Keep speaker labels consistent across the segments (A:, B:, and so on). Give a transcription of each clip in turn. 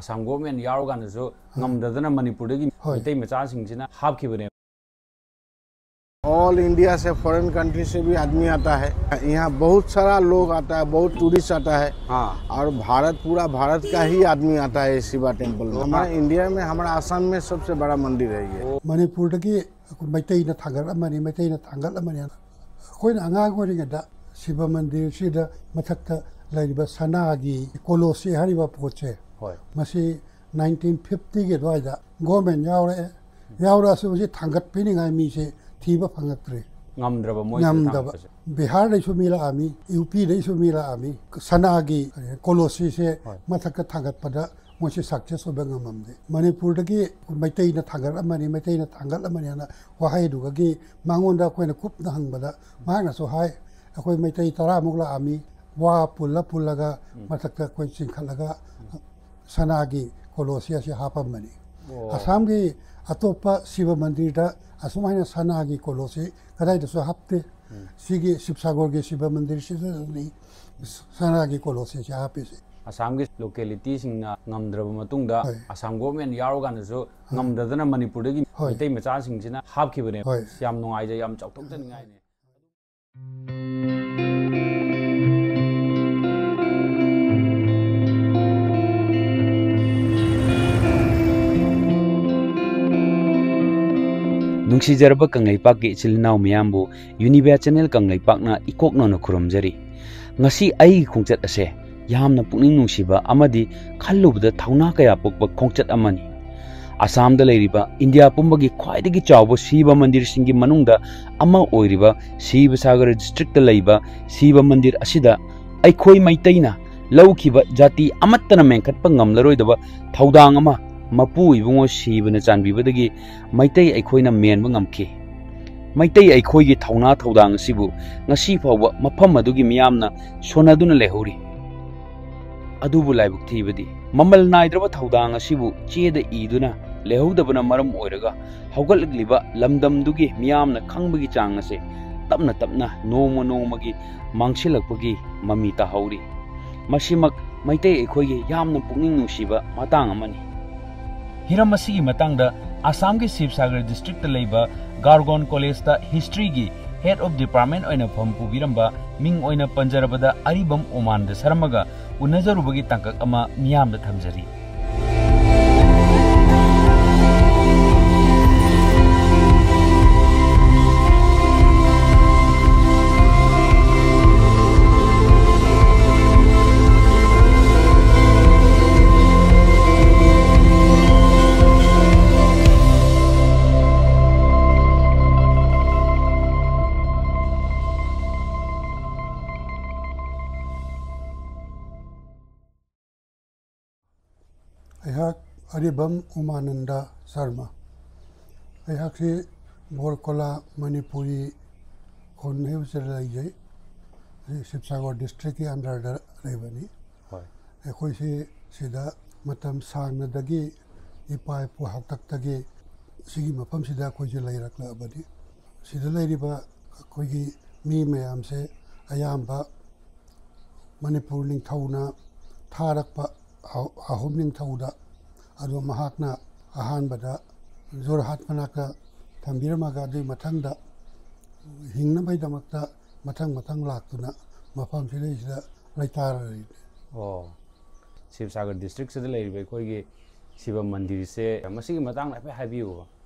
A: Assam government यारोगानसु ngamdadana manipurdagi Meitei machasingjina hapkhibane
B: all India से foreign country से भी आदमी आता है यहाँ बहुत सारा लोग आता है बहुत टूरिस्ट आता है और भारत पूरा भारत का ही आदमी आता है शिवा टेम्पल में हमारे इंडिया में हमारा आसाम में सबसे बड़ा मंदिर है ये
C: मणिपुर की मैतई न थांगल मैतई न थांगल कोई आगांग होरिंगदा शिव मंदिर सिदा मथक्ता लैरिबा सनागी कोलोसी हरिबा पोचे मसी 1950 के द्वारा गवर्नमेंट यावरे यावरासु जे थांगत पिनिंगाय मीसे थीबा फंगक्त्रे
A: ngamdraba moi
C: ngamdaba बिहार दैसु मिला आमी यूपी दैसु मिला आमी सनागी कोलोसी से मथक्ता थांगत पदा मोसे सक्सेस होबंगमदे मणिपुर की मैतई न थांगल मैतई न थांगल ना वहाय दुगगी मांगोंदा कोइना कुपना हंगबदा मांगनासो हाय अखोय मैतई 10 मुगला आमी वा पुल्ला मथक्ता कोइ चिंखलगा सनागी कोलोसी से हापमनी असम की अतोपा शिव मंदिर असुमाइना सनागी कोलोसी कदाइदसु हापते सिगी शिवसागर के शिव मंदिर से सनागी कोलोसी से हापेसे
A: असम की लोकेलिटी सिंगना ngamdraba matungda असम गवर्नमेंट यारोगानसु ngamdadana manipurdagi Meitei machasingjina hapkhibane yam nungaije yam chauthoktaningai ne नुंगसिजरबा कंगैपाक के इचिलनाव मियामबु यूनिबा चैनल कंगैपाकना इकोकनोनो खुरमजरी ngasi ai khongchat ase yamna puning nungsiba amadi khallubda thauna kaya pokba khongchat amani asam da leiriba india pumbagi khwaidagi chawba shiva mandir singi manungda ama oiriba shiva sagar district da leiba shiva mandir asida aikhoi maiteina laukhiba jati amattana menkhatpa ngamlaroidaba thaudang ama mapu ibungo shibana chanbibadagi Meitei aikhoina menba ngamkhi Meitei aikhoigi thauna thaudang sibu ngasi phawba mafam adugi miyamna sonaduna lehori adubu laibuk thibadi mamal naidraba thaudang asibu cheda iduna lehodabana maram oiraga haugagliba lamdamdugi miyamna khangbagi chang ase tapna nomagi mangsilakpagi mami ta hauri masimak Meitei aikhoigi yamna pungning nungsiba matang amani हिरम असिगी मतंगदा असम के Sivasagar district लेबा Gargaon college ता history की head of department ओइना फम पुबिरंबा मिंग ओइना पंजरबदा अरिबम ओमान द सरमगा उनजरुबगी तंकक अमा मियाम द थमजरी
C: अरिबम उमानंदा शर्मा से बोरकोला मणिपुरी खोने से शिवसागर डिस्ट्रिक्ट के अंडर लेबनी अखोइसे सिदा मतम सांगनदगी इपा इपु हाक्तक्तगी सिगी मफम सिदा अखोइसे लैरक्लबनी सिदा लैरिबा अखोइगी मी मयाम से अयाम्बा मणिपुर निंगथौना थारक्पा अहुम निंगथौदा अदो महाकना अहानबदा जोरहाट मनाका थंबिरमागा दे मथंगदा हिंगनबैदमक्ता मथंग लाक्तुना मफम सिलेसिदा लैतार
A: ओ शिवसागर डिस्ट्रिक्ट से लेरिबे कोइगे शिव मंदिर से मसिगी मतंग लापे हाबियो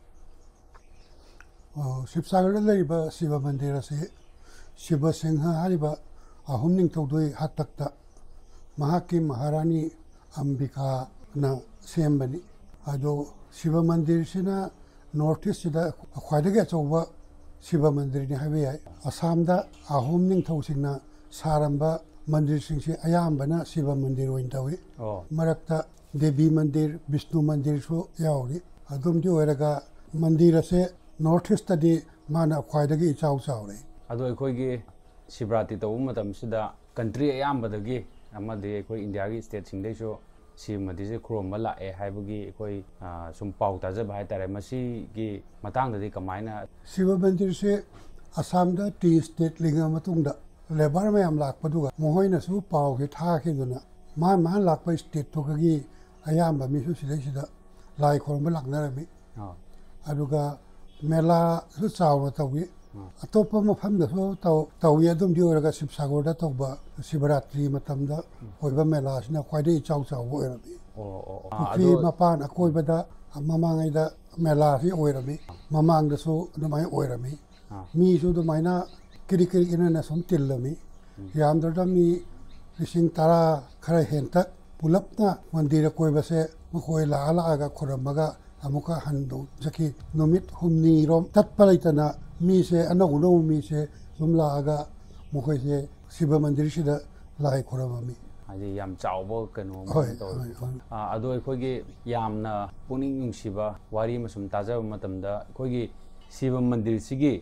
C: शिवसागर लेरिबा शिव मंदिर से शिव सिंह हारिबा अहुम निंगथौदोय हातक्ता महाकी महारानी अंबिका ना सेम्बनी अदो शिव मंदिर सिना नॉर्थ ईस्ट सिदा ख्वाइदगे अचौबा शिव मंदिर नि हाबे याय असमदा अहुम निंगथौसिंगना सारंबा मंदिर सिंगसे अयाम्बना शिव मंदिर ओइन तवे मरक्ता देवी मंदिर विष्णु मंदिर सो यावरी अदुमदि ओरगा मंदिर से नॉर्थ ईस्ट तदि माना ख्वाइदगे इचाउ चावरे
A: अदो अखोइगे शिवरात्रि तौ मतम सिदा कंट्री अयाम्बदगी अमदि अखोइ इंडिया की स्टेट सिंगदैसो सिमदिसे खुरोमबा लाए हाइबगी अखोइ सुम पाउ ताजब हाइतारे मसिगी मतंगदि कमाइना
C: शिव मंदिर से असम दा टी स्टेट लिंगा मतुंगदा लेबर में हम लाकपदुगा मोहोइनसु पाउ के थाखिदुना मान लाकप स्टेट थोकगी ayam ba mi su sida sida lai khon ba lak na mi aduga mela su chaw na tawi atopa ma pham da so taw ya dum dio ra sip sagor da to ba sibaratri matam da hoi ba mela sina khwai dei chaw chaw bo era mi ki ma pan akoi ba da mamang ai da mela hi oi ra mi mamang da so na mai oi ra mi mi su do mai na kiri kiri ina na som til la mi yam da mi rising tara khara hen tak pulap na mandir koi ba se ma khoi la ala ga khoram ga amuka hando jaki nomit humni rom tat palaitana mi se anagu no mi se sumla aga mukhoi se siba mandir sida lai khorama mi
A: ai yam chawbo kano to ado khoi gi yamna puning nungsiba wari masum taja matamda khoi gi siba mandir sigi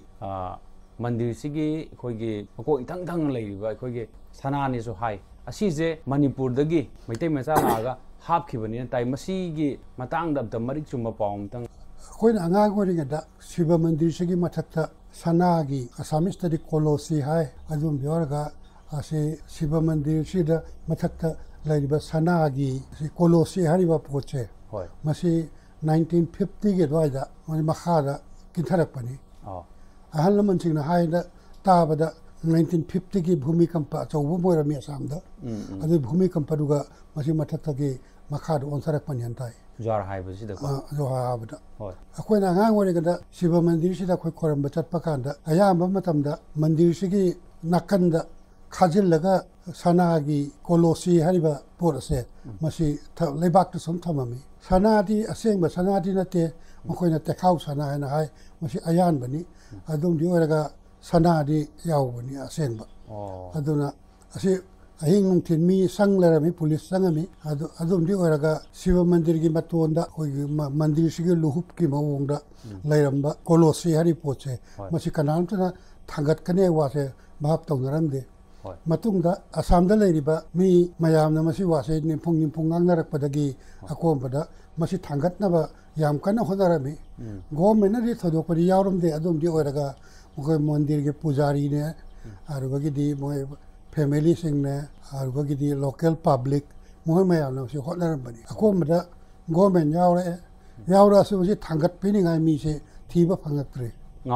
A: mandir sigi khoi gi ko ithang thang leiba khoi gi sanani so hai asi je manipur dagi Meitei macha laga hap khibani tai masi gi matang da marik chuma paum tang
C: khoi na anga go ringa da siba mandir sigi mathakta sanagi asamis tadi kolosi hai azum biorga ase siba mandir sida mathakta laiba sanagi si kolosi hariba poche
A: hoi
C: masi 1950 ge doida mani makhada kitharak pani ahal man singna hai da tabada 1950 की भूमिकंप चौबो मोरमी असम दा अदे भूमिकंप दुगा मसी मथक की मखा दो ओनसरक पनियंताई
A: jar हाय बसी the
C: जो हाबदा होय अखोयना ngang वरे गदा शिव मंदिर सिदा खोय खोरम बचत पकांदा अयाम मतमदा मंदिर सिगी नकंदा खाजिल लगा सनागी कोलोसी हरिबा पोरसे मसी लेबाक तो सम थममी सनादी असेंग सनादी नते मखोयना तेखाउ सना है ना हाय मसी अयान बनी अदुम दि ओरगा sanadi yaubani asenba aduna asi ahing nungtin mi sanglera mi police sangami adum di oraga shiva mandir gi matonda koi mandir sigi luhup ki mawongda lairamba kolosi hari poche masi kanam tana thangat kane wase bhap tawnaramde matungda asamda leiriba mi mayamna masi wase nimpung ngangnarak padagi akombada masi thangat na ba yam kana honarami government ri thodopari yawramde adum di oraga मुझे मंदिर के पुजारी ने और बाकी दी मुझे family Singh ने और बाकी दी लोकल पब्लिक मुझे मैं आना उसे होटल बनी अको मदा गवर्नमेंट यावरा से मुझे थांगत पे नहीं गए मी से थी बा फंगत रे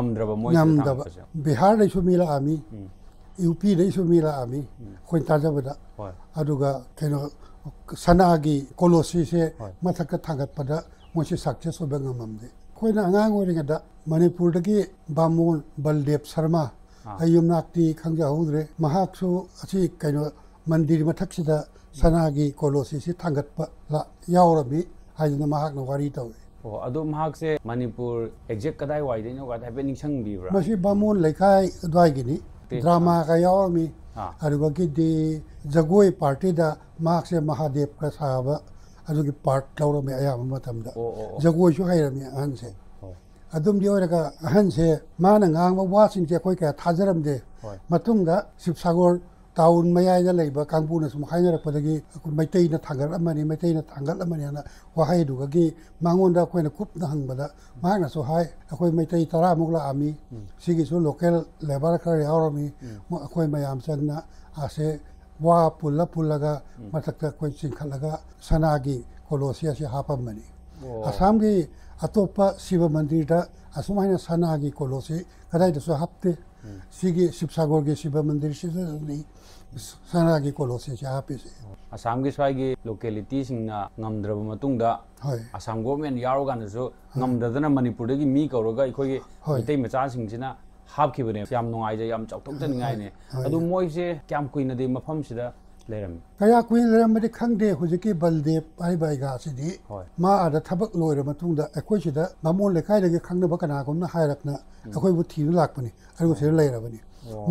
C: ngam बिहार नहीं सुमीला आमी यूपी नहीं सुमीला आमी कोई ताजा बदा अदुगा केनो सनागी कोलोसी से मथक थांगत पदा मुझे सक्सेस हो बंगमदे कोई ना अंगांग ओरिंगदा मणिपुर दगी बामोन बलदेव शर्मा अयुमनाक्ति खंजा हुद्रे महाक्सु असी कइनो मंदिर मथक्सिदा सनागी कोलोसी से थांगतपा ला यावरबी हाइजना महाक न वारी तवे
A: ओ अदो महाक से मणिपुर एग्जैक्ट कदाई वाइदेनो गा थाबे निंगसंग बिब्रा
C: मसी बामोन लेखाय द्वाइगिनी ड्रामा का यावरमी अरुबगी दि जगोई पार्टी दा महाक से महादेव का साहब अदुगी पार्ट लौरमे अयाम मतमदा जगोई सु हाइरमी अहनसे अदुम दियोरगा अहनसे माना ngang वासिन जे कोई का थाजरमदे मतुंगदा शिवसागर टाउन मयाइदा लेबा कांगपुना सुम हाइनरपदगी मैतै न थांगल अमनि मैतै न थांगल अमनि ना वहाय दुगगी मांगोंदा कोइना कुपना हंगबदा मागना सो हाय अखोय मैतै तरा मुगला आमी सिगी सो लोकल लेबर खर यावरमी अखोय मयाम संगना आसे वा पुल्लागा मथक्ता कोई सिंखलगा सनागी कोलोसिया से हापमनि असम की अतोपा शिव मंदिर दा असुमाइना सनागी कोलोसी कदाई दसो हप्ते सिगी शिवसागर के शिव मंदिर से नहीं सनागी कोलोसी से हापेसे
A: असम की स्वाइगी लोकेलिटी सिंगना ngamdraba matungda असम गवर्नमेंट यारोगानसो ngamdadana मणिपुर दगी मी कौरगा इखोगी मितै मचा सिंगसिना हापखिबने याम नुंगाइजे याम चौथोक्तनिंगाइने अदु मोइसे क्याम कुइनदे मफमसिदा लेरम
C: कया कुइन लेरमदे खंगदे हुजिकी बलदेव आइबाइगा सिदी मा आदा थबक लोइर मतुंगदा अखोइ सिदा बामोन लेखाइ दगे खंगनबा कनागुमना हायरकना अखोइ बु थिनु लाकपनि अरु से लेरबनि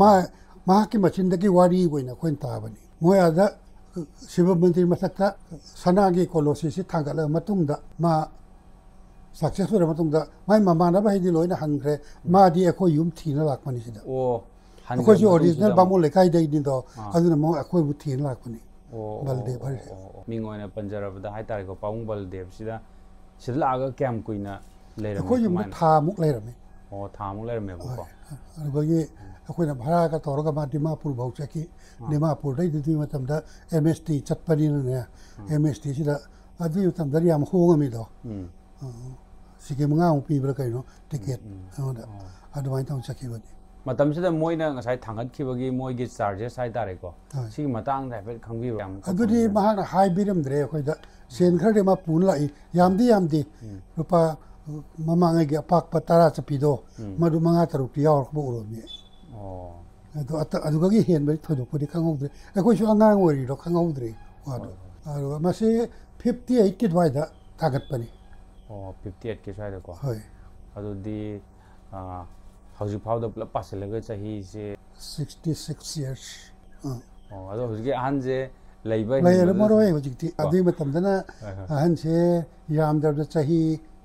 C: मा की मचिनदगी वारी गोइना खोइन ताबनि मोय आदा शिव मंदिर मथक्ता सनागी कोलोसी से थांगला मतुंगदा मा सक्सेसफुल मतुंगदा माइ मामानबा हिदि लोइना हनग्रे मादि अखोइ युम थिनु लाकपनि सिदा अखोइ जो ओरिजिनल बामोन लेखाइ दैदि दो अदुना मो अखोइ बु थिनु लाकपनि बलदेव हरि
A: मिंगोइना पंजरबदा हाइ तारिको पाउंग बलदेव सिदा सिदा लागा क्याम कुइना लेरम
C: अखोइ युम था मुक लेरमे
A: था मुक लेरमे बको
C: अरबगी अखोइना भारा का तोरगा मा दिमापुर भौचकी दिमापुर दै दिदि मतमदा एमएसटी चटपनि ने एमएसटी सिदा अदु तमदरी हम होगमिदो सिके मंगा पीब्रा कइनो टिकेट अदुमाइन तम चखिबनी
A: मतमसिदा मोइना ngasai thangatkhibagi moigi charges hai tare ko si matang da fe khangbi yam
C: अदुदी महान हाई बिरमद्रे अखोइदा सेन खरदे मा पुन लाई यामदी रुपा ममांगे गे पाक पतारा चपिदो मदु मंगा तरुक यावर खबो उरोमी अदुगगी हेन बे थोदोपदि खंगौद्रे अखोइसु अंगांग ओरिदो खंगौद्रे वादो आरो मासे 58 के द्वाइदा थागतपनि
A: 58 के साइड को
C: होय
A: अदुदी हौजिक फाउदा पुलप पासलगा चाही से 66
C: years
A: अदो हौजिक अहन जे लैबा
C: लैर मरोय हौजिकति अदुई मतमदना अहन से यामदर चाही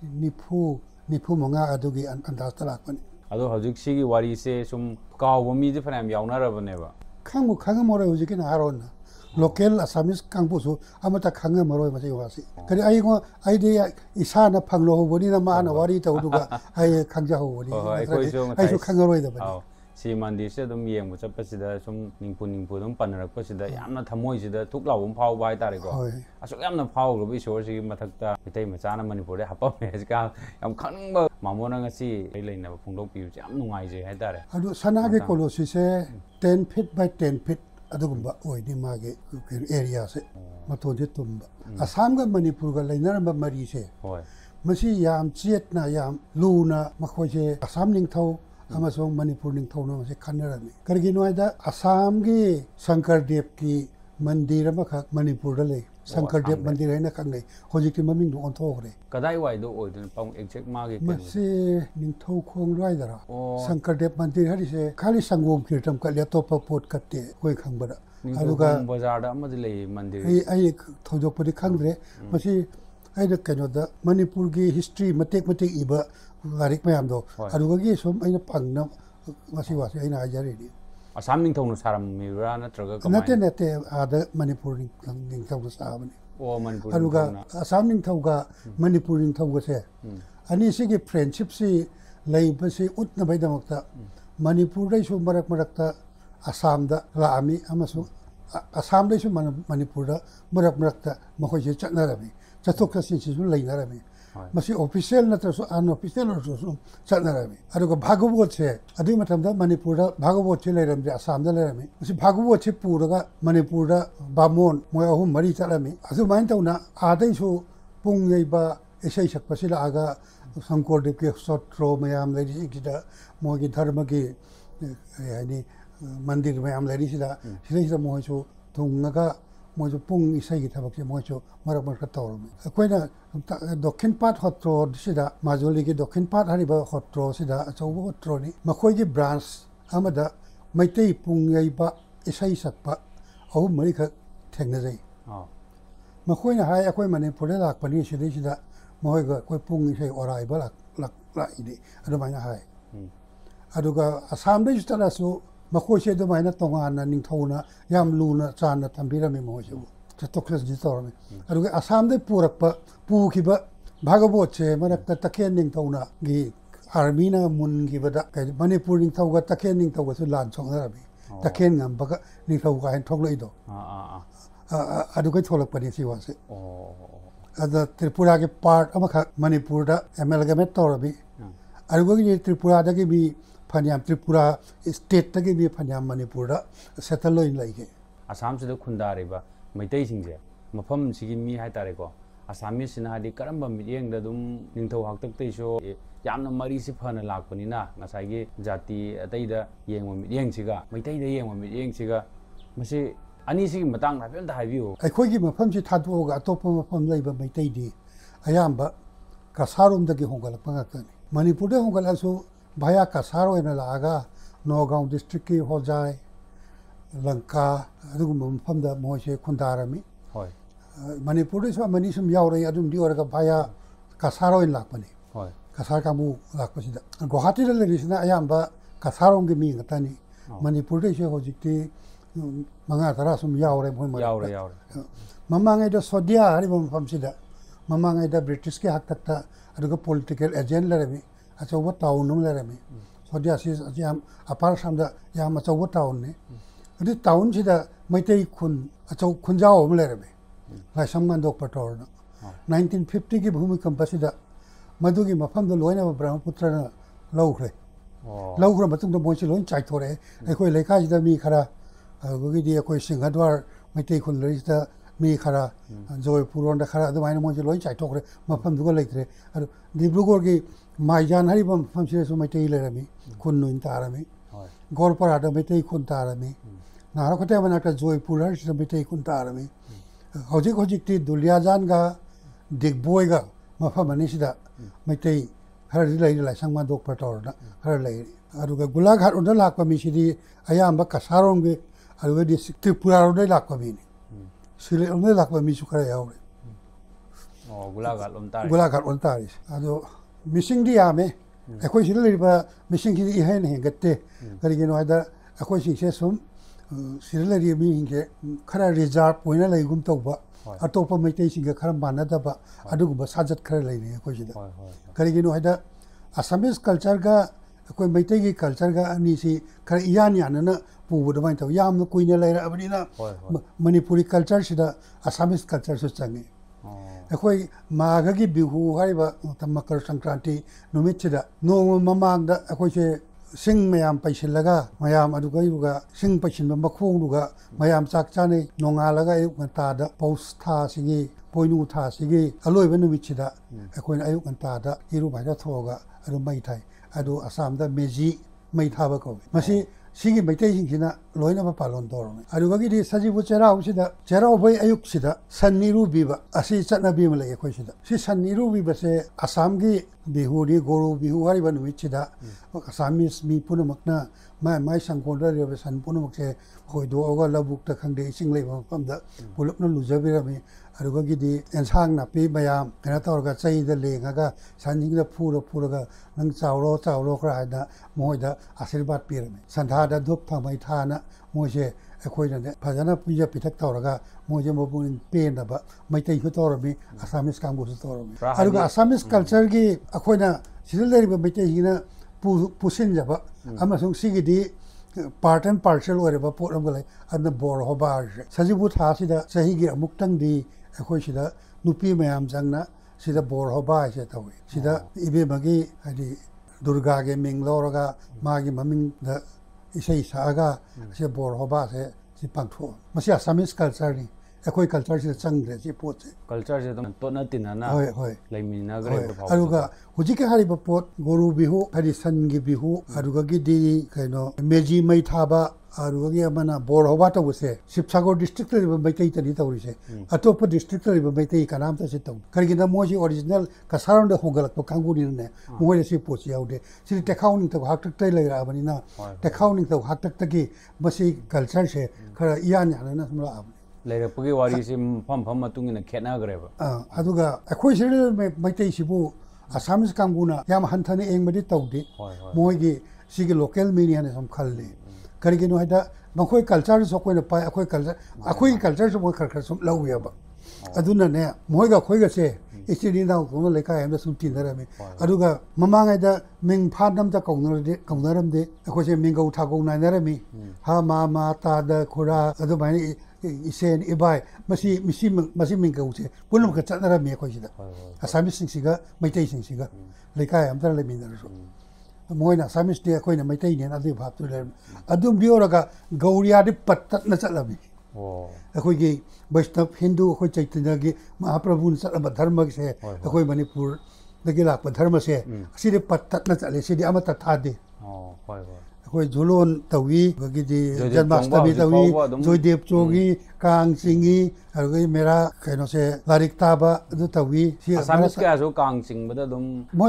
C: निफु मंगा अदुगी अंदाज तलाकपनि
A: अदो हौजिक सिगी वारी से सुम काव मी जे फनाम यावनारबनेबा
C: खांग मरोय हौजिक ना हारोन लोकल असामिस कांगपुसु अमता खांग मरोय मसे वासी करि आइगो आइदे इसाना फंगलो होबनि ना माना वारी तौदुगा आइ खांजा होबनि आइसु खांगरोय दबनि
A: si mandi se dum yeng bu chap pasida sum ningpu dum panarak pasida yamna thamoi sida thuk lawum phau bai tare ko asuk yamna phau lo bi sor si mathakta Meitei macha na manipur de hapam me ka yam khang ba mamona nga si leina ba phungdok pi yam nungai je hai tare
C: adu sana ge kolosi se 10 feet by 10 feet adugumba oidi mage area se matode tumba asam ga manipur ga leina ba mari se
A: hoi
C: masi yam chietna yam luna makhoi se asam ningthau अमसोंग Manipur निंगथौनो से खनरमी करगिनोयदा असम की शंकरदेव की मंदिर अमखक मणिपुर दले शंकरदेव मंदिर हैना खंगनै होजिकि ममिंग दो ओंथोगरे
A: कदाई Y दो ओइदन पाउ एक्जेक्ट मागे
C: मसे निंगथौ खोंग रायदरा शंकरदेव मंदिर हरिसे खाली संगोम कीर्तम का लेतोप पोट कत्ते कोई खंगबरा अदुगा
A: बाजार दा अमदि ले मंदिर
C: आई थौजोपदि खंगरे मसी आइदा कनोदा मणिपुर की हिस्ट्री मतेक इबा लारिक मयाम दो अदुगगी सोम आइना पंगना मसी वासी आइना आजारेदि
A: असम निंगथौनो सारम मिरा नत्रगा
C: नते आदा मणिपुर निंगथौनो साबनि
A: ओ मणिपुर
C: अदुगा असम निंगथौगा मणिपुर निंगथौगा से अनि सिगे फ्रेंडशिप से लैबसे उतना बैदमक्ता मणिपुर दैसु मरक मरकता असम दा लामी अमसु असम दैसु मणिपुर दा मरक मरकता मखोइसे चटनारबि चथोक चसिसु लैनारबि मसी ऑफिशियल नत्रसु अनऑफिशियल नत्रसु चटनारबि अदुगा भागवत से अदुई मतमदा मणिपुर दा भागवत से लैरमदि असम दा लैरमि मसी भागवत से पुरगा मणिपुर दा बामोन मोय अहुम मरी चलमि अदु माइन तौना आदैसु पुंगैबा एसै सकपसि लागा शंकरदेव के सत्रो मयाम लैरिसिदा मोगी धर्म की यानी मंदिर मयाम लैरिसिदा सिदैसिदा मोयसु थुंगगा मोयसु पुंग इसै की थबक से मोयसु मरक मरक तौरमि अखोइना दक्षिण पाट हत्रो सिदा माजुली की दक्षिण पाट हरिबा हत्रो सिदा अचौबो हत्रोनि मखोइ की ब्रांच अमदा मैतै पुंगैबा इसै सकपा अहु मरि खक थेंगनजै मखोइना हाय अखोइ मणिपुर दा लाकपनि सिदैसिदा मोयगा कोइ पुंग इसै ओराइबा लाइदि अदुमाइना हाय अदुगा असम दै स्टालासु मखोइसे अदुमाइना तोंगाना निंगथौना याम लुना चाना थंबिरमि मोयसु चतोक्लस जितोरमि अदुगा असम दै पुरकपा पुखिबा भागवत से मरकता तखेन निंगथौना गी आर्मी ना मुनगिबदा मणिपुर निंगथौगा तखेन निंगथौगा सु लान सोंगरबि तखेन ngambaka निंगथौगा हाइन थोगलैदो अदुगा थोलकपनि सिवासे अदा त्रिपुरा के पार्ट अमखा मणिपुर दा एमएलगमेट तौरबि अदुगि त्रिपुरा दगी भी फनियाम त्रिपुरा स्टेट दगी भी फनियाम मणिपुर दा सेटल लोइन लाइगे
A: असम से खुंदारेबा मैतै सिंजे मफम सिगी मी हाय तारे को असामी सिना हादि करंबा मियेंग दा दुम निंगथौ हाक्तक तैसो यामना मरी से फना लाकपनिना नसाइगे जाति अतैदा येंगो मियेंग सिगा मैतै दा येंगो मियेंग सिगा मसे अनि सिगी मतंग हाबेन दा हाबियो
C: अखोइगी मफम से थादोगा अतोप मफम लैबा मैतै दी अयाम्बा कसारोम दगी होगलपा ngakani मणिपुर दे होगलसु भाया कसार ओइना लागा नोगांव डिस्ट्रिक्ट की होजाय लंका अदुगुम मफम दा मोइसे खुंदारमी
A: होय
C: मणिपुर दे सो मनी सुम यावरे अदुम दी ओरगा भाया कसार ओइन लाकपनि
A: होय
C: कसार कामु लाकपसिदा गुवाहाटी दे लेरिसना अयाम्बा कसारोम गे मी ngatani मणिपुर दे से होजिकति मंगा तरा सुम यावरे मोइ
A: यावरे
C: ममांगे द सोडिया हरि मफम सिदा ममांगे द ब्रिटिश के हक तक अदुगा पॉलिटिकल एजेंट लरमी अचौबा टाउन नुम लरमी सोडिया सि याम अपार सामदा याम अचौबा टाउन ने अदि टाउन सिदा मैतै खुन अचौ खुनजाव हम लरमी लाइसम गान दो पटोर 1950 की भूमिकंप सिदा मधुगी मफम द लोइना ब्रह्मपुत्र न लौखरे लौखरे मतुंग द मोइसे लोइन चाइथोरे अखोय लेखा सिदा मी खरा गोगिदी अखोय सिंहद्वार मैतै खुन लरिसदा मी खरा जयपुर द खरा अदमाइना मोइसे लोइन चाइथोरे मफम दुग लेखरे अरु दिब्रुगढ़ की माइजान हरि मफम सिदा मैतै लेरमी खुन नुइन तारमी गोरपरा द मैतै खुन तारमी नारा खते बनाटा जयपुर हरि सिदा मैतै खुन तारमी हौजिक हौजिकती दुलियाजान गा दिग्बोय गा मफम अनिसिदा मैतै हर लैर लाइसंग मा दोक पटोरना हर लैर अरुगा गुलाघाट उंदा लाकपा मिसिदी अयाम्बा कसारोंगे अरुगा दि त्रिपुरा रोडै लाकपा मिनि सिले उंदा लाकपा मिसु खरा यावरे गुलाघाट उंता रिस अदो मिसिंगदी यामे अखोय सिले लैबा मिसिंगदी इहेन हेगत्ते करिगिनो हादा अखोय सिंसे सुम सिले लैरि मी हिंगे खरा रिजर्व पोइना लैगुम तौबा अतोपा मैतै सिंगे खरा मानदबा अदुगुबा साजत खरा लैने अखोय सिदा करिगिनो हादा असमीज कल्चर का कोई मैतै की कल्चर का अनीसी खर इयान यानना पुबदमाइन तौ यामन कुइने लैरा अबनिना मणिपुरी कल्चर सिदा असमीज कल्चर सु चंगे अखोय माघ की बिहु हाइबा मकर संक्रांति नुमित सिदा नोंग ममांग दा अखोय से सिंग मयाम पैसिलगा मयाम अदुगैरुगा सिंग पैसिनबा मखोंगुगा मयाम चाक चाने नोंगालगा अयुक तादा पौस था सिगी पोइनु था सिगी अलोइबा नुमित सिदा अखोय अयुक तादा हिरु भाइदा थोगा अदु मैथाइ अदु असम दा मेजी मैथाबा को मसी सिगी मैथाइ सिंगिना लोइना बा पालन तोरमे अदुगि दि सजिबु चेराउ सिदा चेराउ बै अयुक सिदा सन्निरु बिबा असि चटनाबि मले अखोय सिदा सि सन्निरु बिबा से असम की बिहु दी गोरु बिहु हारिबा नुमित सिदा असामिस मी पुनमकना माइ संकोंदा रेबे सन पुनमक से होइदो ओगा लबुक त खंगदे इसिंग लेबा मफमदा पुलुपना लुजबिरामी अरुगि दि एनसांग नापी मयाम केना तौरगा चैदा लेंगागा सानजिंगदा फुरगा नंग चावरो खरा हादा मोइदा आशीर्वाद पिरमे संधादा धुप थामै थाना मोइसे अखोइना फजना पिजा पिथक तौरगा मोइजे मबुन पेनबा मैतै हु तौरमी असामिस कांगु सु तौरमी अरुगा असामिस कल्चर की अखोइना सिदल लेरिबा मैतै हिना पुसिन जबा अमसुंग सिगिदी पार्ट एंड पार्सल ओरेबा पोरम गले अन बोर होबा सजिबु था सिदा सही गी अमुक्तंग दी अखोय सिदा नुपी मयाम जंगना सिदा बोर होबा से तवे सिदा इबे मगी हदि दुर्गा के मिंग लौरगा मागी ममिंग द इसै सागा से बोर होबा से सि पांथो मसी असमीज कल्चर नि अखोय कल्चर से चंगरे सि पोत
A: कल्चर से तो न तिनना
C: होय
A: लैमिना गरे
C: अरुगा हुजिक हारिबा पोत गोरु बिहु हदि सनगी बिहु अरुगा गी दि कैनो मेजी मैथाबा अरुगी अमना बोर होबा तबसे शिवसागर डिस्ट्रिक्ट रे मैतै तनि तौरिसे अतोप डिस्ट्रिक्ट रे मैतै कनाम त से तौ करिगिना मोजी ओरिजिनल कसारन द होगलक कांगुनि ने मोइले सि पोछि याउदे सि टेखाउनिंग त हाकटक तै लैरा बनिना टेखाउनिंग त हाकटक तकी मसी कल्चर से खरा इयान याना समला
A: लेरपगी वारी से फम मतुंगिना खेनाग्रेबा
C: अदुगा अखोय सिरे मैतै सिबु असमीज कांगुना याम हंथने एंगबदि तौदे मोइगी सिगे लोकल मीडिया ने सम खल्ले करिगिनो हाइदा मखोय कल्चर सो कोइन पाय अखोय कल्चर सो मोय खरखर सम लौयबा अदुना ने मोयगा खोयगा से इसिनि नाउ को लेका एम सुम तिनरमे अदुगा ममांगाइदा मिंग फादम त कौनरमदे अखोय से मिंगौ थागौ नायनरमी हा मा ता द खोरा अदु बाय इसेन इबाय मसी मिंगौ से पुनम क चनरमी अखोय सिदा असामी सिंसिगा मैतै सिंसिगा लेका एम तर लेमिनरसो मोइना सामिस दे कोइना मैतै ने अदि भाबतु ले अदुम बियोरगा गौरिया दि पत्तत न चलबी अखोय गी वैष्णव हिंदू अखोय चैतन्य गी महाप्रभु न चलब धर्म से अखोय मणिपुर दगी लाप धर्म से सिदि पत्तत न चले सिदि अमत थादे अखोय जुलोन तवी गगी दि जन्माष्टमी तवी जोयदेव चोगी कांग सिंगी अरगई मेरा कैनो से लारिक ताबा अदु तवी
A: सामिस के आजो कांग सिंगबदा दम
C: मोय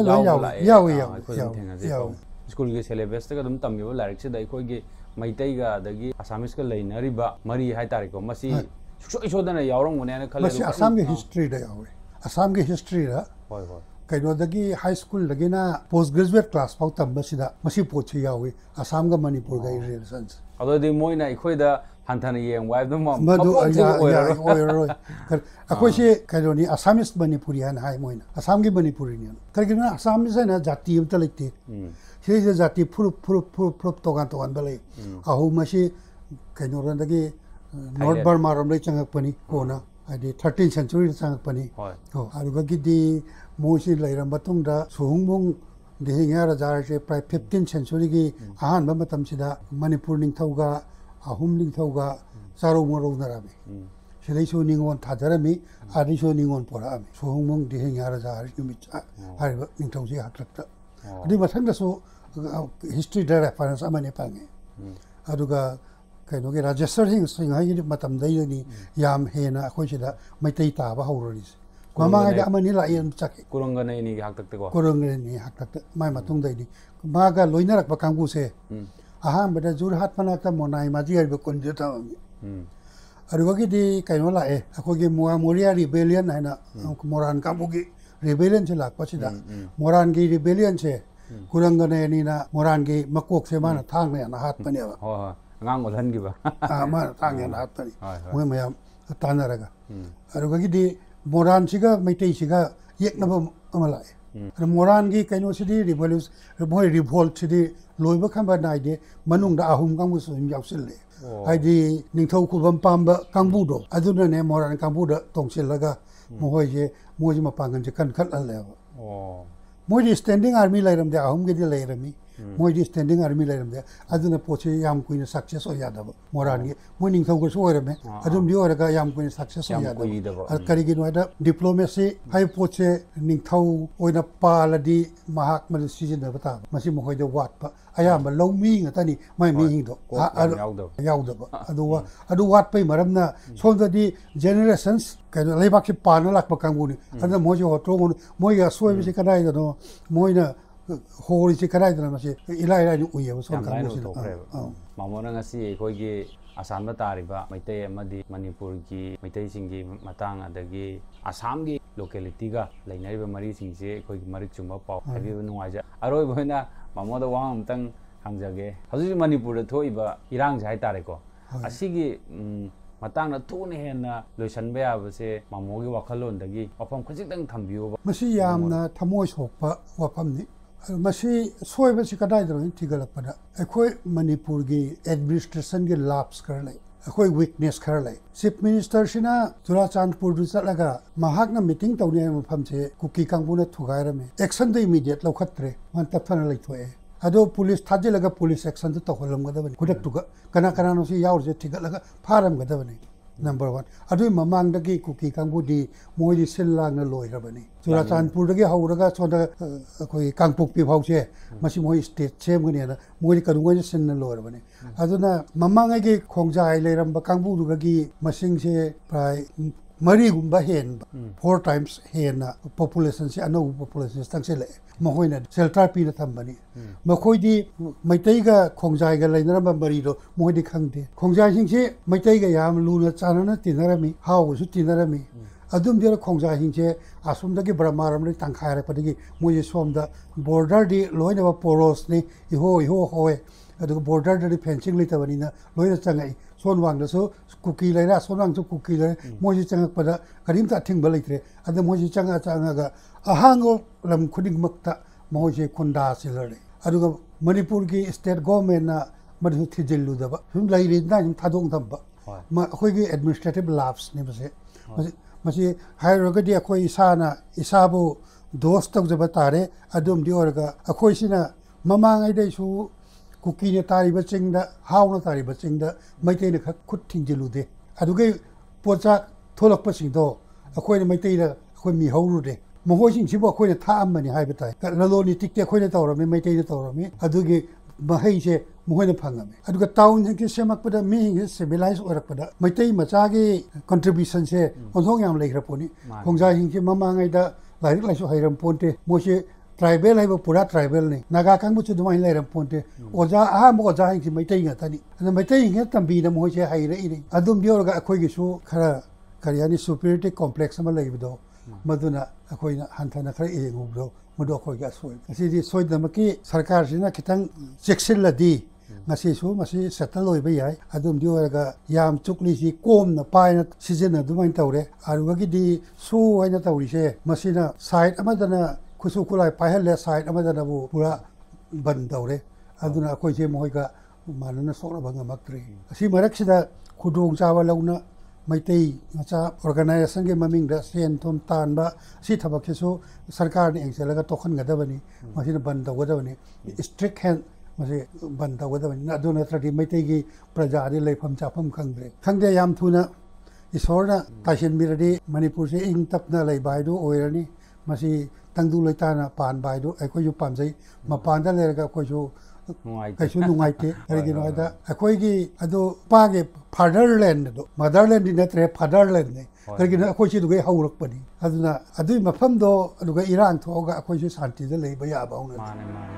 C: याव
A: स्कूल के सिलेबस तक दम तमगे लारिक से दai khoi ge maitai ga dagi asamis ka leinariba mari hai tare ko masi sho dana yaurong mone na khale
C: masi asam ge history da yawe asam ge history ra
A: hoi
C: कैनो दगी high school लगिना post graduate class फाउ तंबसिदा मसी पोछि यावे असम गा मणिपुर गा रिलेशंस
A: अदोदि मोइना इखोइदा हान्थाना येंग वाइब दम
C: मदु ओइरो अखोइसे कैनोनि असामिस मणिपुरी हान हाय मोइना असम गी मणिपुरी नि करगिना असम सेना जाति उमता लेते से जाति फुरुप तोगान बले अहु मसी कैनो रंदगी नॉर्थ बर्मा रम ले चंगक पनि कोना ꯍꯥꯏꯗꯤ 13th century ꯆꯪꯉꯛꯄꯅꯤ ꯑꯗꯨꯒꯤꯗꯤ ꯃꯣꯏꯁꯤ ꯂꯩꯔꯕ ꯃꯇꯨꯡꯗ ꯁꯨꯍꯨꯡꯃꯨꯡ ꯗꯤꯍꯤꯡꯌꯥ ꯔꯥꯖꯥꯁꯦ ꯄ꯭ꯔꯥꯏ 15th centuryꯒꯤ ꯑꯍꯥꯟꯕ ꯃꯇꯝꯁꯤꯗ ꯃꯅꯤꯄꯨꯔ ꯅꯤꯡꯊꯧꯒ ꯑꯍꯨꯝ ꯅꯤꯡꯊꯧꯒ ꯆꯥꯔꯧ ꯃꯔꯧꯅꯔꯝꯃꯤ ꯁꯤꯗꯩꯁꯨ ꯅꯤꯉꯣꯜ ꯊꯥꯗꯔꯝꯃꯤ ꯑꯗꯩꯁꯨ ꯅꯤꯉꯣꯜ ꯄꯣꯔꯛꯑꯝꯃꯤ ꯁꯨꯍꯨꯡꯃꯨꯡ ꯗꯤꯍꯤꯡꯌꯥ ꯔꯥꯖꯥ ꯅꯨꯃꯤꯠ ꯍꯥꯏꯔꯤꯕ ꯅꯤꯡꯊꯧꯁꯤ ꯍꯥꯛꯇꯛꯇ ꯑꯗꯨꯒꯤ ꯃꯊꯪꯗꯁꯨ ꯍꯤꯁꯇ꯭ꯔꯤꯗ ꯔꯦꯐꯔꯦꯟꯁ ꯑꯃꯅꯤ ꯐꯪꯉꯤ ꯑꯗꯨꯒ ꯀꯩꯅꯣꯒꯤ ꯔꯥꯖꯦꯁꯔ ꯁꯤꯡꯍꯒꯤ ꯃꯇꯝꯗꯩꯗꯅꯤ ꯌꯥꯝ ꯍꯦꯟꯅ ꯑꯩꯈꯣꯏ ꯁꯤꯗ ꯃꯩꯇꯩ ꯇꯥꯕ ꯍꯧꯔꯔꯤꯁꯦ ꯃꯃꯥꯡꯉꯩꯗ ꯑꯃꯅꯤ ꯂꯥꯛꯏ ꯑꯗꯨꯝ ꯆꯠꯈꯤ
A: ꯀꯨꯔꯪꯒꯅꯩꯅꯤꯒꯤ ꯍꯥꯛꯇꯛꯇꯀꯣ
C: ꯀꯨꯔꯪꯒꯅꯩꯅꯤ ꯍꯥꯛꯇꯛꯇ ꯃꯥꯏ ꯃꯇꯨꯡꯗꯩꯗꯤ ꯃꯥꯒ ꯂꯣꯏꯅꯔꯛꯄ ꯀꯥꯡꯕꯨꯁꯦ ꯑꯍꯥꯟꯕꯗ ꯖꯨꯔꯍꯥꯠ ꯃꯅꯥꯛꯇ ꯃꯣꯅꯥꯏ ꯃꯥꯖꯤ ꯍꯥꯏꯔꯤꯕ ꯀꯨꯟꯗꯨꯗ ꯊꯝꯃꯝꯃꯤ ꯑꯗꯨꯒꯤꯗꯤ ꯀꯩꯅꯣ ꯂꯥꯛꯑꯦ ꯑꯩꯈꯣꯏꯒꯤ ꯃꯣꯔꯤꯌꯥ ꯔꯤꯕꯦꯂꯤꯌꯟ ꯍꯥꯏꯅ ꯃꯣꯔꯥꯟ ꯀꯥꯡꯕꯨꯒꯤ ꯔꯤꯕꯦꯂꯤꯌꯟꯁꯦ ꯂꯥꯛꯄꯁꯤꯗ ꯃꯣꯔꯥꯟꯒꯤ ꯔꯤꯕꯦꯂꯤꯌꯟꯁꯦ ꯀꯨꯔꯪꯒꯅꯩꯅꯤꯅ ꯃꯣꯔꯥꯟꯒꯤ ꯃꯀꯣꯛꯁꯦ ꯃꯥꯅ ꯊꯥꯡꯅ ꯌꯥꯝꯅ ꯍꯥꯠꯄꯅꯦꯕ
A: ꯑꯉꯥꯡ ꯑꯣꯜꯍꯟꯈꯤꯕ
C: ꯃꯥꯅ ꯊꯥꯡꯅ ꯌꯥꯝꯅ ꯍꯥꯠꯄꯅꯤ ꯃꯣꯏ ꯃꯌꯥꯝ ꯇꯥꯟꯅꯔꯒ ꯑꯗꯨꯒꯤꯗꯤ ꯃꯣꯔꯥꯟꯁꯤꯒ ꯃꯩꯇꯩꯁꯤꯒ ꯌꯦꯛꯅꯕ ꯑꯃ ꯂꯥꯛꯑꯦ ꯑꯗꯨ ꯃꯣꯔꯥꯟꯒꯤ ꯀꯩꯅꯣꯁꯤꯗꯤ ꯃꯣꯏ ꯔꯤꯚꯣꯜꯠꯁꯤꯗꯤ ꯂꯣꯏꯕ ꯈꯪꯕ ꯅꯥꯏꯗꯦ ꯃꯅꯨꯡꯗ ꯑꯍꯨꯝ ꯀꯥꯡꯕꯨꯁꯨ ꯑꯗꯨꯝ ꯌꯥꯎꯁꯤꯜꯂꯦ ꯍꯥꯏꯗꯤ ꯅꯤꯡꯊꯧ ꯈꯨꯕꯝ ꯄꯥꯝꯕ ꯀꯥꯡꯕꯨꯗꯣ ꯑꯗꯨꯅꯅꯦ ꯃꯣꯔꯥꯟ ꯀꯥꯡꯕꯨꯗ ꯇꯣꯡꯁꯤꯜꯂꯒ ꯃꯣꯏꯁꯤ ꯃꯄꯥꯡꯒꯜꯁꯦ ꯀꯟꯈꯠꯍꯜꯂꯦꯕ ꯃꯣꯏꯗꯤ ꯁ꯭ꯇꯦꯟꯗꯤꯡ ꯑꯥꯔꯃꯤ ꯂꯩꯔꯝꯗꯦ ꯑꯍꯨꯝꯒꯤꯗꯤ ꯂꯩꯔꯝꯃꯤ ꯃꯣꯏꯗꯤ ꯁ꯭ꯇꯦꯟꯗꯤꯡ ꯑꯥꯔꯃꯤ ꯂꯩꯔꯝꯗꯦ ꯑꯗꯨꯅ ꯄꯣꯠꯁꯦ ꯌꯥꯝ ꯀꯨꯏꯅ ꯁꯛꯁꯦꯁ ꯑꯣꯏ ꯌꯥꯗꯕ ꯃꯣꯔꯥꯟꯒꯤ ꯃꯣꯏ ꯅꯤꯡꯊꯧꯒꯁꯨ ꯑꯣꯏꯔꯝꯃꯦ ꯑꯗꯨꯝꯗꯤ ꯑꯣꯏꯔꯒ ꯌꯥꯝ ꯀꯨꯏꯅ ꯁꯛꯁꯦꯁ ꯑꯣꯏ ꯌꯥꯗꯕ ꯀꯔꯤꯒꯤꯅꯣ ꯍꯥꯏꯗ ꯗꯤꯄ꯭ꯂꯣꯃꯦꯁꯤ ꯍꯥꯏꯕ ꯄꯣꯠꯁꯦ ꯅꯤꯡꯊꯧ ꯑꯣꯏꯅ ꯄꯥꯜꯂꯗꯤ ꯃꯍꯥꯛ ꯃꯗꯨ ꯁꯤꯖꯤꯟꯅꯕ ꯇꯥꯕ ꯃꯁꯤ ꯃꯈꯣꯏꯗ ꯋꯥꯠꯄ ꯑꯌꯥꯝꯕ ꯂꯧꯃꯤ ꯉꯥꯛꯇꯅꯤ ꯃꯥꯏ ꯃꯤꯁꯤꯡꯗꯣ ꯌꯥꯎꯗꯕ ꯑꯗꯨ ꯋꯥꯠꯄꯩ ꯃꯔꯝꯅ ꯁꯣꯝꯗꯗꯤ ꯖꯦꯅꯦꯔꯦꯁꯟꯁ ꯀꯩꯅꯣ ꯂꯩꯕꯥꯛꯁꯤ ꯄꯥꯟꯅ ꯂꯥꯛꯄ ꯀꯥꯡꯕꯨꯅꯤ ꯑꯗꯨꯅ ꯃꯣꯏꯁꯦ ꯍꯣꯠꯇ꯭ꯔꯣ ꯃꯣꯏꯒꯤ ꯑꯁꯣꯏꯕꯁꯤ ꯀꯗꯥꯏꯗꯅꯣ ꯃꯣꯏꯅ ꯍꯣꯔꯤꯁꯤ ꯀꯗꯥꯏꯗꯅꯣ ꯃꯁꯤ ꯏꯂꯥꯏ ꯂꯥꯏꯅ ꯎꯏꯌꯦꯕ ꯁꯣꯝ ꯀꯥꯡꯕꯨꯁꯤꯅ
A: ꯃꯥꯃꯣꯅ ꯉꯁꯤ ꯑꯩꯈꯣꯏꯒꯤ ꯑꯁꯥꯝꯗ ꯇꯥꯔꯤꯕ ꯃꯩꯇꯩ ꯑꯃꯗꯤ ꯃꯅꯤꯄꯨꯔꯒꯤ ꯃꯩꯇꯩꯁꯤꯡꯒꯤ ꯃꯇꯥꯡ ꯑꯗꯒꯤ ꯑꯁꯥꯝꯒꯤ ꯂꯣꯀꯦꯂꯤꯇꯤꯒ ꯂꯩꯅꯔꯤꯕ ꯃꯔꯤꯁꯤꯡꯁꯦ ꯑꯩꯈꯣꯏꯒꯤ ꯃꯔꯤꯛ ꯆꯨꯝꯕ ꯄꯥꯎ ꯍꯥꯏꯕꯤꯕ ꯅꯨꯡꯉꯥꯏꯖꯩ ꯑꯔꯣꯏꯕ ꯑꯣꯏꯅ ꯃꯥꯃꯣꯗ ꯋꯥꯍꯪ ꯑꯃꯇꯪ ꯍꯪꯖꯒꯦ ꯍꯧꯖꯤꯛ ꯃꯅꯤꯄꯨꯔꯗ ꯊꯣꯛꯏꯕ ꯏꯔꯥꯡꯁꯦ ꯍꯥꯏꯇꯥꯔꯦꯀꯣ ꯑꯁꯤꯒꯤ ꯃꯇꯥꯡꯗ ꯊꯨꯅ ꯍꯦꯟꯅ ꯂꯣꯏꯁꯤꯟꯕ ꯌꯥꯕꯁꯦ ꯃꯥꯃꯣꯒꯤ ꯋꯥꯈꯜꯂꯣꯟꯗꯒꯤ ꯋꯥꯐꯝ ꯈꯖꯤꯛꯇꯪ ꯊꯝꯕꯤꯌꯨꯕ
C: ꯃꯁꯤ ꯌꯥꯝꯅ ꯊꯃꯣꯏ ꯁꯣꯛꯄ ꯋꯥꯐꯝꯅꯤ ꯃꯁꯤ ꯁꯣꯏꯕꯁꯤ ꯀꯗꯥꯏꯗꯅꯣ ꯊꯤꯒꯠꯂꯛꯄꯗ ꯑꯩꯈꯣꯏ ꯃꯅꯤꯄꯨꯔꯒꯤ ꯑꯦꯗꯃꯤꯅꯤꯁꯇ꯭ꯔꯦꯁꯟꯒꯤ ꯂꯥꯞꯁ ꯈꯔ ꯂꯩ ꯑꯩꯈꯣꯏ ꯋꯤꯛꯅꯦꯁ ꯈꯔ ꯂꯩ ꯆꯤꯐ ꯃꯤꯅꯤꯁꯇꯔꯁꯤꯅ ꯆꯨꯔꯥꯆꯥꯟꯄꯨꯔꯗ ꯆꯠꯂꯒ ꯃꯍꯥꯛꯅ ꯃꯤꯇꯤꯡ ꯇꯧꯅꯤ ꯍꯥꯏꯕ ꯃꯐꯝꯁꯦ ꯀꯨꯀꯤ ꯀꯥꯡꯕꯨꯅ ꯊꯨꯒꯥꯏꯔꯝꯃꯦ ꯑꯦꯛꯁꯟꯗꯣ ꯏꯃꯤꯗꯤꯌꯦꯠ ꯂꯧꯈꯠꯇ꯭ꯔꯦ ꯃꯥꯅ ꯇꯞꯊꯅ ꯂꯩꯊꯣꯛꯑꯦ ꯑꯗꯣ ꯄꯨꯂꯤꯁ ꯊꯥꯖꯤꯜꯂꯒ ꯄꯨꯂꯤꯁ ꯑꯦꯛꯁꯟꯗꯣ ꯇꯧꯍꯜꯂꯝꯒꯗꯕꯅꯤ ꯈꯨꯗꯛꯇꯨꯒ ꯀꯅꯥꯅꯣ ꯁꯤ ꯌꯥꯎꯔꯤꯁꯦ ꯊꯤꯒꯠꯂꯒ ꯐꯥꯔꯝꯒꯗꯕꯅꯤ ꯅꯝꯕꯔ 1 ꯑꯗꯨꯒꯤ ꯃꯃꯥꯡꯗꯒꯤ ꯀꯨꯀꯤ ꯀꯥꯡꯕꯨꯗꯤ ꯃꯣꯏꯗꯤ ꯁꯤꯜ ꯂꯥꯡꯅ ꯂꯣꯏꯈ꯭ꯔꯕꯅꯤ ꯆꯨꯔꯥꯆꯥꯟꯄꯨꯔꯗꯒꯤ ꯍꯧꯔꯒ ꯁꯣꯝꯗ ꯑꯩꯈꯣꯏ ꯀꯥꯡꯄꯣꯛꯄꯤ ꯐꯥꯎꯁꯦ ꯃꯁꯤ ꯃꯣꯏ ꯁ꯭ꯇꯦꯠ ꯁꯦꯝꯒꯅꯤꯅ ꯃꯣꯏꯗꯤ ꯀꯩꯗꯧꯉꯩꯗ ꯁꯤꯟꯅ ꯂꯣꯏꯔꯕꯅꯤ ꯑꯗꯨꯅ ꯃꯃꯥꯡꯉꯩꯒꯤ ꯈꯣꯡꯖꯥꯏ ꯂꯩꯔꯝꯕ ꯀꯥꯡꯕꯨꯗꯨꯒꯤ ꯃꯁꯤꯡꯁꯦ ꯄ꯭ꯔꯥꯏ ꯃꯔꯤꯒꯨꯝꯕ ꯍꯦꯟꯕ 4 times ꯍꯦꯟꯅ ꯄꯣꯄꯨꯂꯦꯁꯟꯁꯤ ꯑꯅꯧꯕ ꯄꯣꯄꯨꯂꯦꯁꯟꯁꯤ ꯆꯪꯁꯤꯜꯂꯛꯑꯦ ꯃꯈꯣꯏꯅ ꯁꯦꯜꯇꯔ ꯄꯤꯅ ꯊꯝꯕꯅꯤ ꯃꯈꯣꯏꯗꯤ ꯃꯩꯇꯩꯒ ꯈꯣꯡꯖꯥꯏꯒ ꯂꯩꯅꯔꯝꯕ ꯃꯔꯤꯗꯣ ꯃꯣꯏꯗꯤ ꯈꯪꯗꯦ ꯈꯣꯡꯖꯥꯏꯁꯤꯡꯁꯤ ꯃꯩꯇꯩꯒ ꯌꯥꯝ ꯂꯨꯅ ꯆꯥꯟꯅꯅ ꯇꯤꯟꯅꯔꯝꯃꯤ ꯍꯥꯎꯕꯁꯨ ꯇꯤꯟꯅꯔꯝꯃꯤ ꯑꯗꯨꯝꯗꯤ ꯈꯣꯡꯖꯥꯏꯁꯤꯡꯁꯦ ꯑꯁꯣꯝꯗꯒꯤ ꯕ꯭ꯔꯍꯃꯥꯔꯣꯝꯗꯒꯤ ꯇꯥꯡꯈꯥꯏꯔꯛꯄꯗꯒꯤ ꯃꯣꯏꯁꯦ ꯁꯣꯝꯗ ꯕꯣꯔꯗꯔꯗꯤ ꯂꯣꯏꯅꯃꯛ ꯄꯣꯔꯣꯁꯅꯤ ꯏꯍꯣ ꯍꯣꯏ ꯑꯗꯨꯒ ꯕꯣꯔꯗꯔꯗꯗꯤ ꯐꯦꯟꯁꯤꯡ ꯂꯩꯇꯕꯅꯤꯅ ꯂꯣꯏꯅ ꯆꯪꯉꯛꯏ ꯁꯣꯟꯋꯥꯡꯗꯁꯨ ꯀꯨꯀꯤ ꯂꯩꯔꯦ ꯑꯁꯣꯟꯋꯥꯡꯁꯨ ꯀꯨꯀꯤ ꯂꯩꯔꯦ ꯃꯣꯏꯁꯤ ꯆꯪꯉꯛꯄꯗ ꯀꯔꯤꯝꯇ ꯑꯊꯤꯡꯕ ꯂꯩꯇ꯭ꯔꯦ ꯑꯗ ꯃꯣꯏꯁꯤ ꯆꯪꯉꯒ ꯑꯍꯥꯡꯕ ꯂꯝ ꯈꯨꯗꯤꯡꯃꯛꯇ ꯃꯣꯏꯁꯦ ꯈꯨꯟꯗꯥ ꯆꯤꯜꯂꯔꯦ ꯑꯗꯨꯒ ꯃꯅꯤꯄꯨꯔꯒꯤ ꯁ꯭ꯇꯦꯠ ꯒꯣꯔꯃꯦꯟꯅ ꯃꯗꯨ ꯊꯤꯖꯤꯜꯂꯨꯗꯕ ꯁꯨꯝ ꯂꯩꯔꯤꯗꯅ ꯁꯨꯝ ꯊꯥꯗꯣꯛ ꯊꯝꯕ ꯑꯩꯈꯣꯏꯒꯤ ꯑꯦꯗꯃꯤꯅꯤꯁꯇ꯭ꯔꯦꯇꯤꯚ ꯂꯥꯞꯁꯅꯤ ꯃꯁꯤ ꯍꯥꯏꯔꯨꯔꯒꯗꯤ ꯑꯩꯈꯣꯏ ꯏꯁꯥꯅ ꯏꯁꯥꯕꯨ ꯗꯣꯁ ꯇꯧꯖꯕ ꯇꯥꯔꯦ ꯑꯗꯨꯝꯗꯤ ꯑꯣꯏꯔꯒ ꯑꯩꯈꯣꯏꯁꯤꯅ ꯃꯃꯥꯡꯉꯩꯗꯩꯁꯨ ꯀꯨꯀꯤꯅ ꯇꯥꯔꯤꯕ ꯆꯤꯡꯗ ꯍꯥꯎꯅ ꯇꯥꯔꯤꯕ ꯆꯤꯡꯗ ꯃꯩꯇꯩꯅ ꯈꯛ ꯈꯨꯠ ꯊꯤꯡꯖꯤꯜꯂꯨꯗꯦ ꯑꯗꯨꯒꯤ ꯄꯣꯠꯆꯥꯛ ꯊꯣꯛꯂꯛꯄꯁꯤꯡꯗꯣ ꯑꯩꯈꯣꯏꯅ ꯃꯩꯇꯩꯗ ꯑꯩꯈꯣꯏ ꯃꯤꯍꯧꯔꯨꯗꯦ ꯃꯈꯣꯏꯁꯤꯡꯁꯤꯕꯨ ꯑꯩꯈꯣꯏꯅ ꯊꯥꯛꯑꯝꯕꯅꯤ ꯍꯥꯏꯕ ꯇꯥꯏ ꯂꯂꯣꯟ ꯏꯇꯤꯛꯇꯤ ꯑꯩꯈꯣꯏꯅ ꯇꯧꯔꯝꯃꯤ ꯃꯩꯇꯩꯅ ꯇꯧꯔꯝꯃꯤ ꯑꯗꯨꯒꯤ ꯃꯍꯩꯁꯦ ꯃꯈꯣꯏꯅ ꯐꯪꯉꯝꯃꯤ ꯑꯗꯨꯒ ꯇꯥꯎꯟꯁꯤꯡꯁꯤ ꯁꯦꯝꯃꯛꯄꯗ ꯃꯤꯁꯤꯡꯁꯦ ꯁꯤꯚꯤꯂꯥꯏꯁ ꯑꯣꯏꯔꯛꯄꯗ ꯃꯩꯇꯩ ꯃꯆꯥꯒꯤ ꯀꯟꯇ꯭ꯔꯤꯕ꯭ꯌꯨꯁꯟꯁꯦ ꯑꯣꯟꯊꯣꯛ ꯌꯥꯝ ꯂꯩꯈ꯭ꯔ ꯄꯣꯠꯅꯤ ꯈꯣꯡꯖꯥꯏꯁꯤꯡꯁꯤ ꯃꯃꯥꯡꯉꯩꯗ ꯂꯥꯏꯔꯤꯛ ꯂꯥꯏꯁꯨ ꯍꯩꯔꯝ ꯄꯣꯟꯇꯦ ꯃꯣꯏꯁꯦ ट्राइबल है पूरा ट्राइबल नहीं नागा कांगबुचु दुमाई लेरम पोंटे ओजा अहाम ओजा हिंग मैतै ngतनी अन मैतै हिंग तंबीना मोइसे हाइरे इनि अदुम दियोरगा अखोइगिसु खरा करियानी सुपीरियरिटी कॉम्प्लेक्स अमा लेबिदो मदुना अखोइना हंथना खरा एगुबदो मदो अखोइगा सोइ असिदि सोइदमकि सरकार सिना खितंग चेक्सिलदि ngasisu masi settle oiba yai adum diorga yam chukli si komna paina season adumai tawre arugagi di su haina tawrise masina side amadana kusu kulai paihale side amadana bu pura ban tawre aduna akoi je moiga manana sokra banga maktre asi maraksida khudong chawa launa Meitei macha organization ge maming da sen thom tan ba si thabak ke so sarkar ne engse la tokhan ga da bani ma sin ban da ga bani strict hand ma se ban da ga bani na do na tradi Meitei gi praja ri leifam chapam khangde yam thuna isorna tashin miradi Manipur se ing tapna lei bai do oirani ma si tangdu leitana pan bai do ai ko yu pam jai ma pan da le ga ko jo kai su nungai te ari gi no da akoi gi ado pa ge fatherland do motherland ni tre fatherland ne kai gi na ko chi du ge haurak pani aduna adui mafam do adu ga iran tho ga ko ju santi da lei ba ya ba